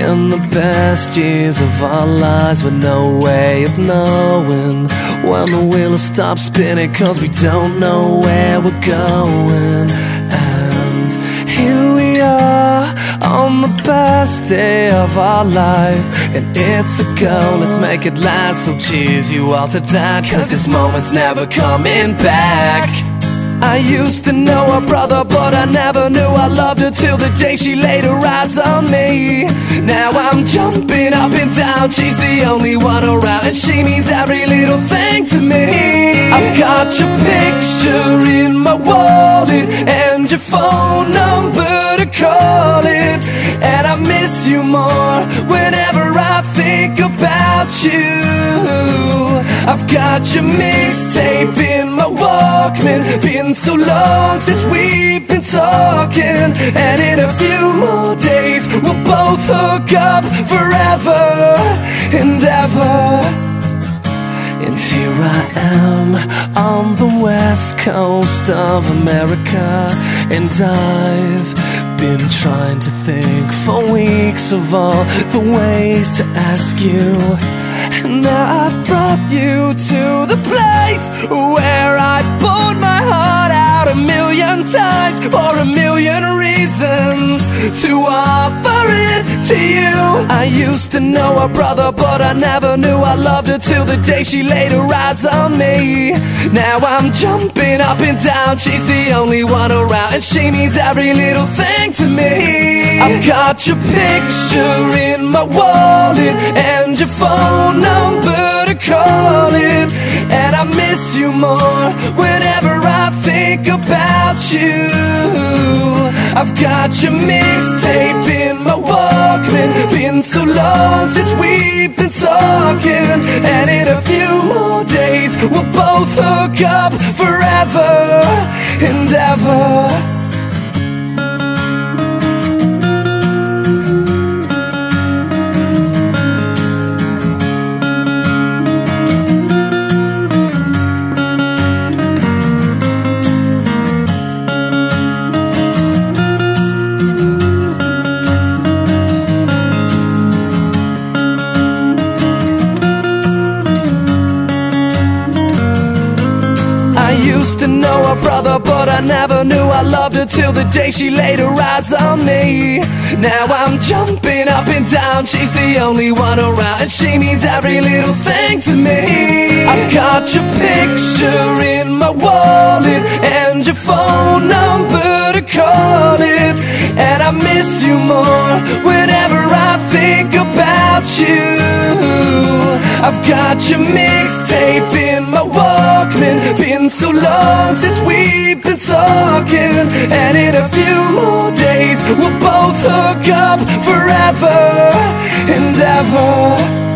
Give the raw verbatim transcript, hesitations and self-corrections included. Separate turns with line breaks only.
in the best years of our lives, with no way of knowing when the wheel stops spinning, 'cause we don't know where we're going. And here we are on the best day of our lives, and it's a go, let's make it last. So cheers you all to that, 'cause this moment's never coming back. I used to know her brother, but I never knew I loved her till the day she laid her eyes on me. Now I'm jumping up and down, she's the only one around, and she means every little thing to me. I've got your picture in my wallet and your phone number to call it, and I miss you more whenever I think about you. I've got your mixtape in my Walkman, been so long since we've been talking, and in a few more days we'll both hook up forever and ever. And here I am on the west coast of America, and I've been trying to think for weeks of all the ways to ask you. And now I've brought you to the place where I poured my heart out a million times for a million reasons to offer it to you. I used to know her brother, but I never knew I loved her till the day she laid her eyes on me. Now I'm jumping up and down, she's the only one around, and she means every little thing to me. I've got your picture in my wallet and your phone number to call it, and I miss you more whenever I think about you. I've got your mixtape in my Walkman, been so long since we've been talking, and in a few more days we'll both hook up forever and ever. I used to know her brother, but I never knew I loved her till the day she laid her eyes on me. Now I'm jumping up and down, she's the only one around, and she means every little thing to me. I've got your picture in my wallet and your phone number to call it, and I miss you more whenever I think about you. I've got your mixtape in my Walkman, been so long since we've been talking, and in a few more days we'll both hook up forever and ever.